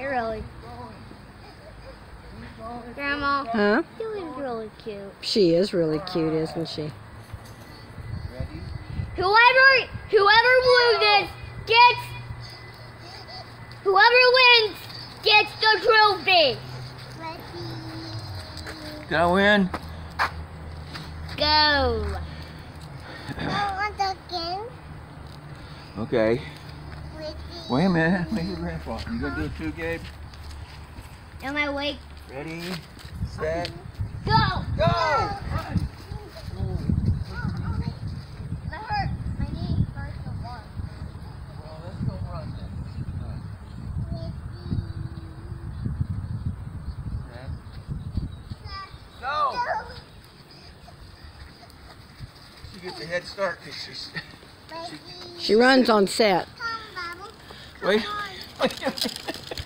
You're really... Grandma, Huh? Julie's really cute. She is really cute, isn't she? Ready? Whoever loses gets... Whoever wins gets the trophy. Did I win? Go. Okay. Wait a minute. Wait your grandpa. You gonna do it too, Gabe? Am I awake? Ready, set, Go. go! That hurt. My knee hurts so much. Well, let's go run then. Set, go! She gets a head start because She runs on set. Wait.